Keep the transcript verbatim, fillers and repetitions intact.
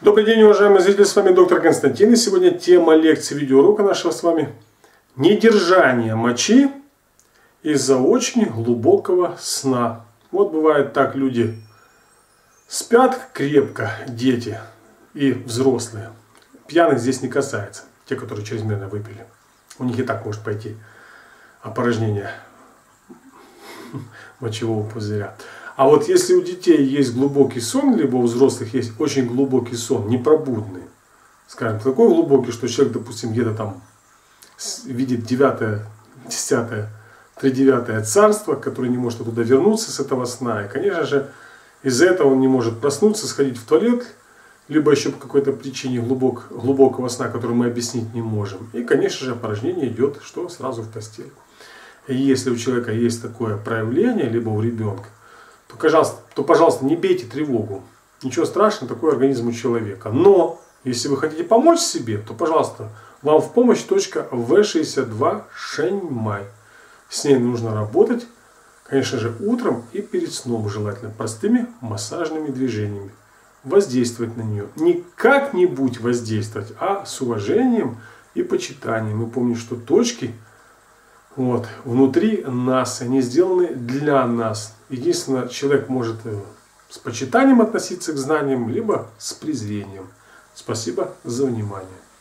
Добрый день, уважаемые зрители, с вами доктор Константин. И сегодня тема лекции видеоурока нашего с вами: недержание мочи из-за очень глубокого сна. Вот бывает так, люди спят крепко, дети и взрослые. Пьяных здесь не касается, те, которые чрезмерно выпили. У них и так может пойти опорожнение мочевого пузыря. А вот если у детей есть глубокий сон, либо у взрослых есть очень глубокий сон, непробудный, скажем, такой глубокий, что человек, допустим, где-то там видит девятое, десятое, тридевятое царство, который не может туда вернуться с этого сна. И, конечно же, из-за этого он не может проснуться, сходить в туалет, либо еще по какой-то причине глубок, глубокого сна, который мы объяснить не можем. И, конечно же, опорожнение идет что? Сразу в постель. И если у человека есть такое проявление, либо у ребенка, то, пожалуйста, то, пожалуйста, не бейте тревогу. Ничего страшного, такой организм у человека. Но, если вы хотите помочь себе, то, пожалуйста, вам в помощь точка вэ шестьдесят два Шэньмай. С ней нужно работать, конечно же, утром и перед сном, желательно простыми массажными движениями. Воздействовать на нее. Не как-нибудь воздействовать, а с уважением и почитанием. Мы помним, что точки вот, внутри нас, они сделаны для нас. Единственное, человек может с почитанием относиться к знаниям, либо с презрением. Спасибо за внимание.